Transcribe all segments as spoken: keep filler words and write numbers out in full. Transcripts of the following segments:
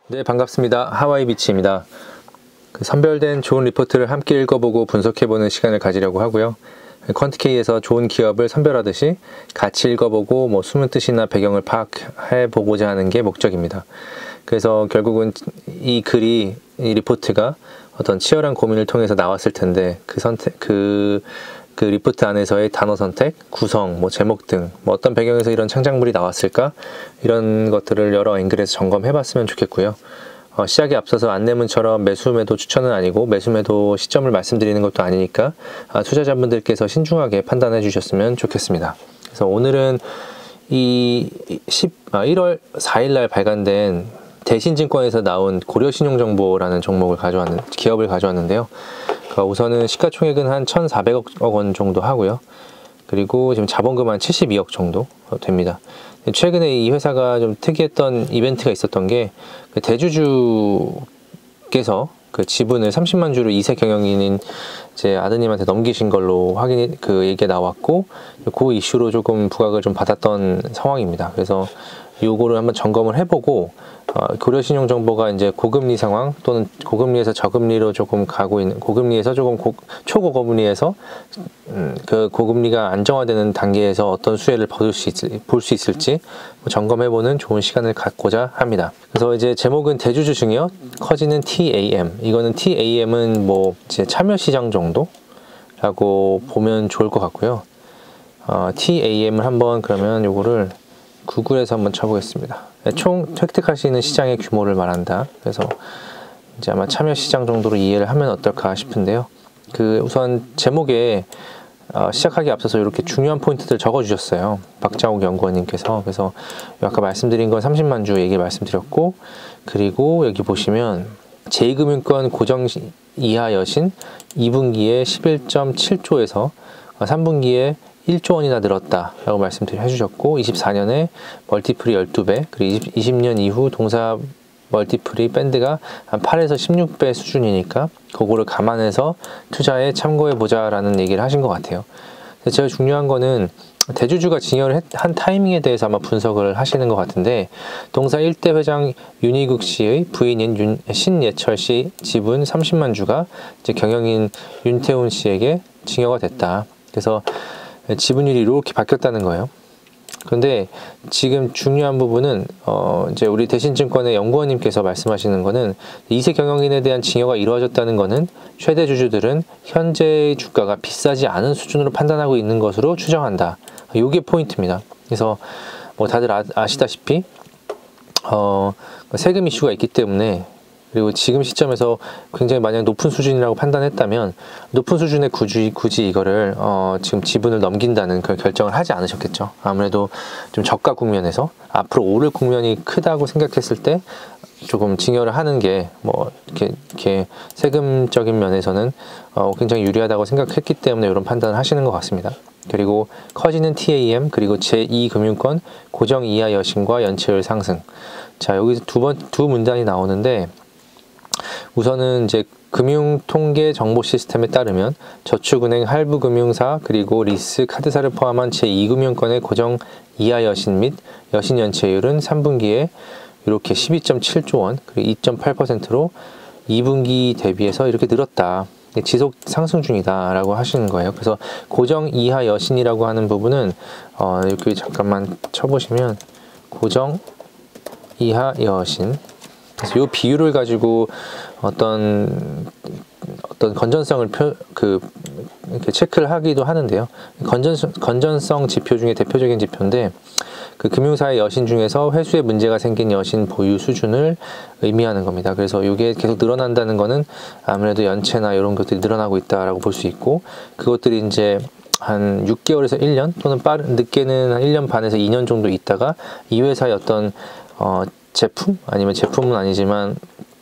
네, 반갑습니다. 하와이비치입니다. 그 선별된 좋은 리포트를 함께 읽어보고 분석해보는 시간을 가지려고 하고요. 퀀트케이에서 좋은 기업을 선별하듯이 같이 읽어보고 뭐 숨은 뜻이나 배경을 파악해보고자 하는 게 목적입니다. 그래서 결국은 이 글이, 이 리포트가 어떤 치열한 고민을 통해서 나왔을 텐데 그 선택, 그, 그 리포트 안에서의 단어 선택, 구성, 뭐 제목 등 뭐 어떤 배경에서 이런 창작물이 나왔을까? 이런 것들을 여러 앵글에서 점검해봤으면 좋겠고요. 어, 시작에 앞서서 안내문처럼 매수매도 추천은 아니고 매수매도 시점을 말씀드리는 것도 아니니까 아, 투자자분들께서 신중하게 판단해 주셨으면 좋겠습니다. 그래서 오늘은 이 일월 사일 날 발간된 대신증권에서 나온 고려신용정보라는 종목을 가져왔는 기업을 가져왔는데요. 우선은 시가총액은 한 천사백억 원 정도 하고요. 그리고 지금 자본금 한 칠십이억 정도 됩니다. 최근에 이 회사가 좀 특이했던 이벤트가 있었던 게 대주주께서 그 지분을 삼십만 주로 이 세 경영인인 제 아드님한테 넘기신 걸로 확인 그 얘기가 나왔고 그 이슈로 조금 부각을 좀 받았던 상황입니다. 그래서 요거를 한번 점검을 해보고 어, 고려신용정보가 이제 고금리 상황 또는 고금리에서 저금리로 조금 가고 있는 고금리에서 조금 고, 초고금리에서 음, 그 고금리가 안정화되는 단계에서 어떤 수혜를 볼 수 볼 수 있을지 점검해보는 좋은 시간을 갖고자 합니다. 그래서 이제 제목은 대주주 중이요 커지는 티에이엠. 이거는 티에이엠은 뭐 이제 참여시장 정도라고 보면 좋을 것 같고요. 어, 티에이엠을 한번 그러면 요거를 구글에서 한번 쳐보겠습니다. 총 획득할 수 있는 시장의 규모를 말한다. 그래서 이제 아마 참여 시장 정도로 이해를 하면 어떨까 싶은데요. 그 우선 제목에 어 시작하기 앞서서 이렇게 중요한 포인트들 적어주셨어요. 박장욱 연구원님께서. 그래서 아까 말씀드린 건 삼십만 주 얘기 말씀드렸고, 그리고 여기 보시면 제이금융권 고정 이하 여신 이 분기에 십일 점 칠조에서 삼 분기에 일조 원이나 늘었다 라고 말씀드려 해주셨고, 이십사 년에 멀티플이 열두 배, 그리고 이십 년 이후 동사 멀티플이 밴드가 한 팔에서 십육 배 수준이니까 그거를 감안해서 투자에 참고해보자 라는 얘기를 하신 것 같아요. 제가 중요한 거는 대주주가 증여를 한 타이밍에 대해서 아마 분석을 하시는 것 같은데, 동사 일 대 회장 윤희국 씨의 부인인 윤, 신예철 씨 지분 삼십만 주가 이제 경영인 윤태훈 씨에게 증여가 됐다. 그래서 지분율이 이렇게 바뀌었다는 거예요. 그런데 지금 중요한 부분은 어 이제 우리 대신증권의 연구원님께서 말씀하시는 거는 이 세 경영인에 대한 증여가 이루어졌다는 거는 최대 주주들은 현재의 주가가 비싸지 않은 수준으로 판단하고 있는 것으로 추정한다. 이게 포인트입니다. 그래서 뭐 다들 아, 아시다시피 어 세금 이슈가 있기 때문에, 그리고 지금 시점에서 굉장히 만약 높은 수준이라고 판단했다면 높은 수준의 굳이, 굳이 이거를 어 지금 지분을 넘긴다는 그 결정을 하지 않으셨겠죠. 아무래도 좀 저가 국면에서 앞으로 오를 국면이 크다고 생각했을 때 조금 증여를 하는 게 뭐 이렇게, 이렇게 세금적인 면에서는 어 굉장히 유리하다고 생각했기 때문에 이런 판단을 하시는 것 같습니다. 그리고 커지는 티에이엠, 그리고 제이 금융권 고정 이하 여신과 연체율 상승. 자, 여기서 두 번, 두 문단이 나오는데, 우선은 이제 금융통계 정보 시스템에 따르면 저축은행, 할부금융사, 그리고 리스, 카드사를 포함한 제이 금융권의 고정 이하 여신 및 여신 연체율은 삼 분기에 이렇게 십이 점 칠조 원, 그리고 이 점 팔 퍼센트로 이 분기 대비해서 이렇게 늘었다. 지속 상승 중이다 라고 하시는 거예요. 그래서 고정 이하 여신이라고 하는 부분은 어, 여기 잠깐만 쳐보시면 고정 이하 여신, 그래서 이 비율을 가지고 어떤 어떤 건전성을 표, 그 이렇게 체크를 하기도 하는데요. 건전 건전성 지표 중에 대표적인 지표인데, 그 금융사의 여신 중에서 회수에 문제가 생긴 여신 보유 수준을 의미하는 겁니다. 그래서 이게 계속 늘어난다는 거는 아무래도 연체나 이런 것들이 늘어나고 있다라고 볼 수 있고, 그것들이 이제 한 육 개월에서 일 년 또는 빠른 늦게는 한 일 년 반에서 이 년 정도 있다가 이 회사의 어떤 어 제품 아니면 제품은 아니지만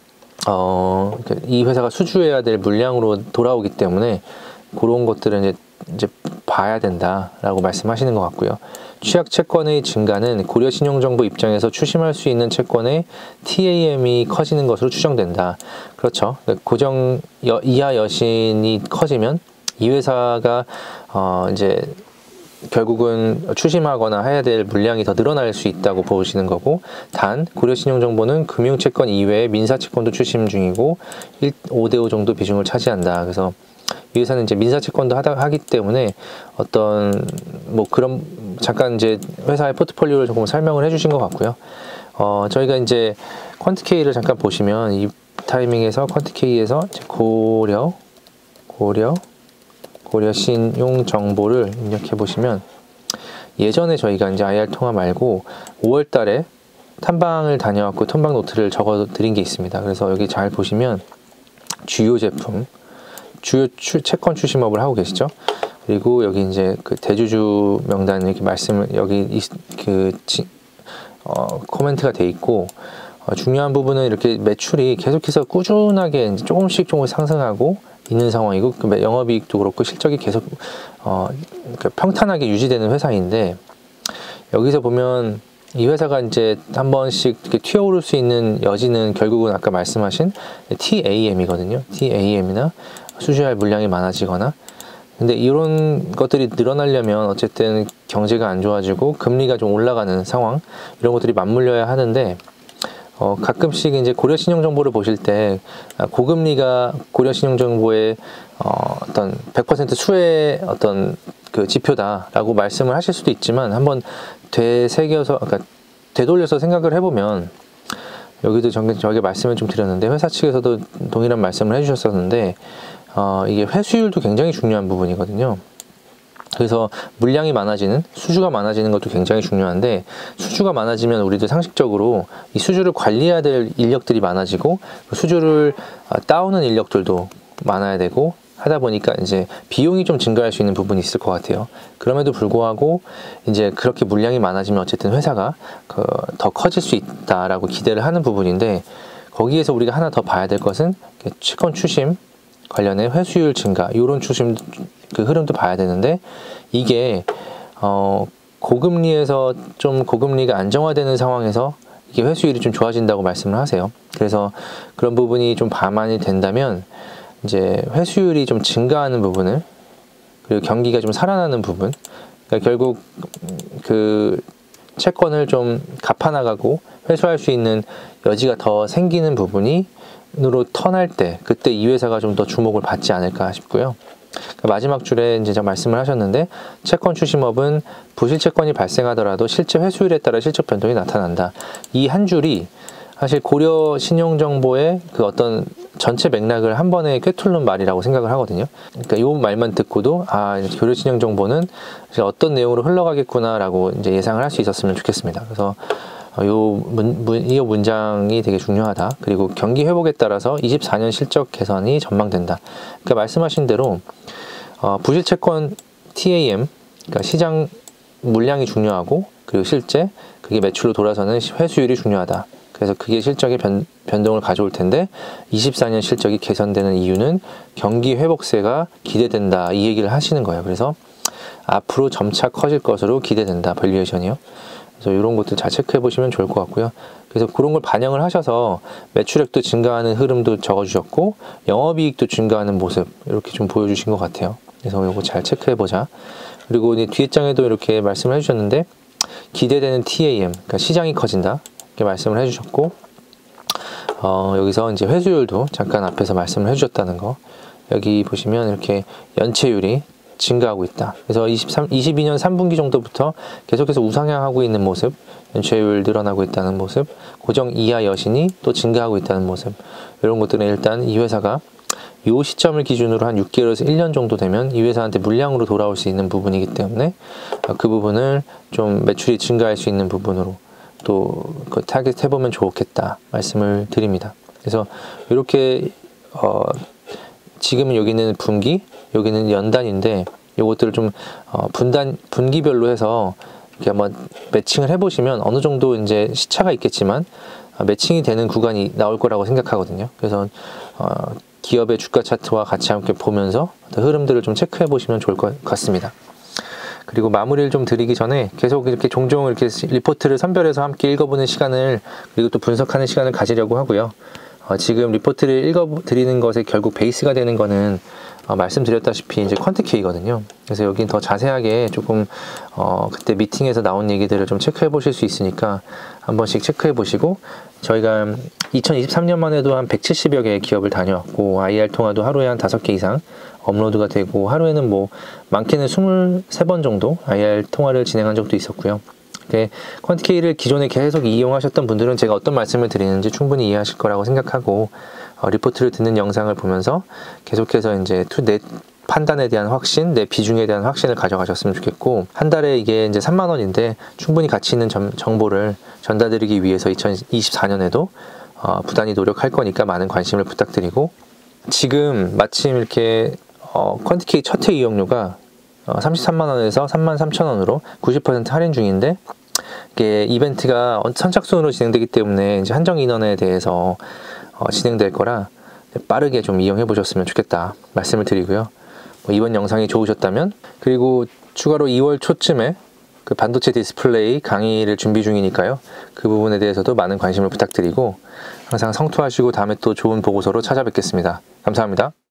어, 이 회사가 수주해야 될 물량으로 돌아오기 때문에 그런 것들은 이제, 이제 봐야 된다라고 말씀하시는 것 같고요. 취약 채권의 증가는 고려신용정보 입장에서 추심할 수 있는 채권의 티에이엠이 커지는 것으로 추정된다. 그렇죠. 고정 여, 이하 여신이 커지면 이 회사가 어, 이제 결국은 추심하거나 해야 될 물량이 더 늘어날 수 있다고 보시는 거고, 단 고려신용정보는 금융채권 이외에 민사채권도 추심 중이고 오 대 오 정도 비중을 차지한다. 그래서 이 회사는 이제 민사채권도 하다, 하기 때문에 어떤 뭐 그런 잠깐 이제 회사의 포트폴리오를 조금 설명을 해주신 것 같고요. 어, 저희가 이제 퀀트K를 잠깐 보시면 이 타이밍에서 퀀트K에서 고려 고려 고려 신용 정보를 입력해 보시면, 예전에 저희가 이제 아이알 통화 말고 오월 달에 탐방을 다녀왔고 탐방 노트를 적어 드린 게 있습니다. 그래서 여기 잘 보시면 주요 제품, 주요 추, 채권 추심업을 하고 계시죠. 그리고 여기 이제 그 대주주 명단 이렇게 말씀을 여기 이, 그 지, 어, 코멘트가 돼 있고, 어, 중요한 부분은 이렇게 매출이 계속해서 꾸준하게 이제 조금씩 조금씩 상승하고 있는 상황이고, 그 영업이익도 그렇고 실적이 계속 어, 그 평탄하게 유지되는 회사인데, 여기서 보면 이 회사가 이제 한 번씩 이렇게 튀어오를 수 있는 여지는 결국은 아까 말씀하신 티에이엠이거든요. 티에이엠이나 수주할 물량이 많아지거나. 근데 이런 것들이 늘어나려면 어쨌든 경제가 안 좋아지고 금리가 좀 올라가는 상황, 이런 것들이 맞물려야 하는데, 어, 가끔씩 이제 고려신용정보를 보실 때 고금리가 고려신용정보의 어, 어떤 백 퍼센트 수혜 어떤 그 지표다라고 말씀을 하실 수도 있지만, 한번 되새겨서, 그러니까 되돌려서 생각을 해보면, 여기도 저에게 말씀을 좀 드렸는데 회사 측에서도 동일한 말씀을 해주셨었는데, 어, 이게 회수율도 굉장히 중요한 부분이거든요. 그래서 물량이 많아지는, 수주가 많아지는 것도 굉장히 중요한데, 수주가 많아지면 우리도 상식적으로 이 수주를 관리해야 될 인력들이 많아지고, 수주를 따오는 인력들도 많아야 되고 하다 보니까 이제 비용이 좀 증가할 수 있는 부분이 있을 것 같아요. 그럼에도 불구하고 이제 그렇게 물량이 많아지면 어쨌든 회사가 그 더 커질 수 있다라고 기대를 하는 부분인데, 거기에서 우리가 하나 더 봐야 될 것은 채권 추심 관련해 회수율 증가, 이런 추심 그 흐름도 봐야 되는데, 이게 어 고금리에서 좀 고금리가 안정화되는 상황에서 이게 회수율이 좀 좋아진다고 말씀을 하세요. 그래서 그런 부분이 좀 감안이 된다면 이제 회수율이 좀 증가하는 부분을, 그리고 경기가 좀 살아나는 부분, 그러니까 결국 그 채권을 좀 갚아나가고 회수할 수 있는 여지가 더 생기는 부분이 으로 턴할 때, 그때 이 회사가 좀 더 주목을 받지 않을까 싶고요. 그러니까 마지막 줄에 이제 말씀을 하셨는데, 채권 추심업은 부실 채권이 발생하더라도 실제 회수율에 따라 실적 변동이 나타난다. 이 한 줄이 사실 고려 신용정보의 그 어떤 전체 맥락을 한 번에 꿰뚫는 말이라고 생각을 하거든요. 그러니까 이 말만 듣고도 아, 고려 신용정보는 어떤 내용으로 흘러가겠구나라고 이제 예상을 할 수 있었으면 좋겠습니다. 그래서 요 문, 문, 이 문장이 되게 중요하다. 그리고 경기 회복에 따라서 이십사 년 실적 개선이 전망된다. 그러니까 말씀하신 대로 어, 부실채권 티에이엠, 그러니까 시장 물량이 중요하고, 그리고 실제 그게 매출로 돌아서는 회수율이 중요하다. 그래서 그게 실적의 변, 변동을 가져올 텐데, 이십사 년 실적이 개선되는 이유는 경기 회복세가 기대된다, 이 얘기를 하시는 거예요. 그래서 앞으로 점차 커질 것으로 기대된다, 밸류에이션이요. 그래서 이런 것들 잘 체크해 보시면 좋을 것 같고요. 그래서 그런 걸 반영을 하셔서 매출액도 증가하는 흐름도 적어주셨고, 영업이익도 증가하는 모습 이렇게 좀 보여주신 것 같아요. 그래서 이거 잘 체크해 보자. 그리고 뒤에 장에도 이렇게 말씀을 해주셨는데, 기대되는 티에이엠, 그러니까 시장이 커진다 이렇게 말씀을 해주셨고, 어, 여기서 이제 회수율도 잠깐 앞에서 말씀을 해주셨다는 거, 여기 보시면 이렇게 연체율이 증가하고 있다. 그래서 이십삼, 이십이 년 삼 분기 정도부터 계속해서 우상향하고 있는 모습, 연체율 늘어나고 있다는 모습, 고정 이하 여신이 또 증가하고 있다는 모습, 이런 것들은 일단 이 회사가 이 시점을 기준으로 한 육 개월에서 일 년 정도 되면 이 회사한테 물량으로 돌아올 수 있는 부분이기 때문에 그 부분을 좀 매출이 증가할 수 있는 부분으로 또 그 타겟 해보면 좋겠다 말씀을 드립니다. 그래서 이렇게 어 지금은 여기는 분기, 여기는 연단인데, 요것들을 좀 어 분단 분기별로 해서 이렇게 한번 매칭을 해보시면 어느 정도 이제 시차가 있겠지만 어 매칭이 되는 구간이 나올 거라고 생각하거든요. 그래서 어 기업의 주가 차트와 같이 함께 보면서 흐름들을 좀 체크해 보시면 좋을 것 같습니다. 그리고 마무리를 좀 드리기 전에 계속 이렇게 종종 이렇게 리포트를 선별해서 함께 읽어보는 시간을, 그리고 또 분석하는 시간을 가지려고 하고요. 어, 지금 리포트를 읽어드리는 것에 결국 베이스가 되는 거는 어, 말씀드렸다시피 이제 퀀트K거든요. 그래서 여긴 더 자세하게 조금 어, 그때 미팅에서 나온 얘기들을 좀 체크해 보실 수 있으니까 한 번씩 체크해 보시고, 저희가 이천이십삼 년만 해도 한 백칠십여 개의 기업을 다녀왔고 아이알 통화도 하루에 한 다섯 개 이상 업로드가 되고, 하루에는 뭐 많게는 이십삼 번 정도 아이알 통화를 진행한 적도 있었고요. 퀀트K를 기존에 계속 이용하셨던 분들은 제가 어떤 말씀을 드리는지 충분히 이해하실 거라고 생각하고, 어, 리포트를 듣는 영상을 보면서 계속해서 이제 투, 내 판단에 대한 확신, 내 비중에 대한 확신을 가져가셨으면 좋겠고, 한 달에 이게 이제 삼만 원인데 충분히 가치 있는 점, 정보를 전달드리기 위해서 이천이십사 년에도 어, 부단히 노력할 거니까 많은 관심을 부탁드리고, 지금 마침 이렇게 어, 퀀트K 첫 회 이용료가 어, 삼십삼만 원에서 삼만 삼천 원으로 구십 퍼센트 할인 중인데, 이게 이벤트가 선착순으로 진행되기 때문에 이제 한정 인원에 대해서 어, 진행될 거라 빠르게 좀 이용해 보셨으면 좋겠다 말씀을 드리고요. 뭐 이번 영상이 좋으셨다면, 그리고 추가로 이월 초쯤에 그 반도체 디스플레이 강의를 준비 중이니까요. 그 부분에 대해서도 많은 관심을 부탁드리고, 항상 성투하시고 다음에 또 좋은 보고서로 찾아뵙겠습니다. 감사합니다.